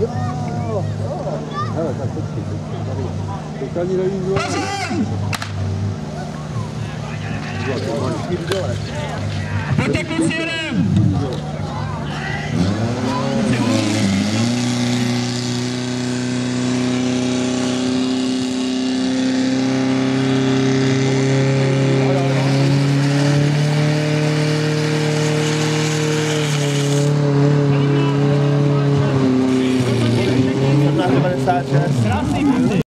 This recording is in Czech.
Jo! Hele, tak počkej, tady. Teď ani nevím, kdo je. Pojďte kluci, jedem!